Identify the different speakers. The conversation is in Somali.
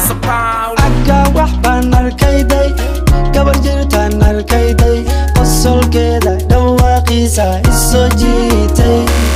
Speaker 1: Sao Paulo
Speaker 2: Aga wax baan arkayday gabar jirtaan arkayday qosolkeeda dhawaaqiisa isoo jiitay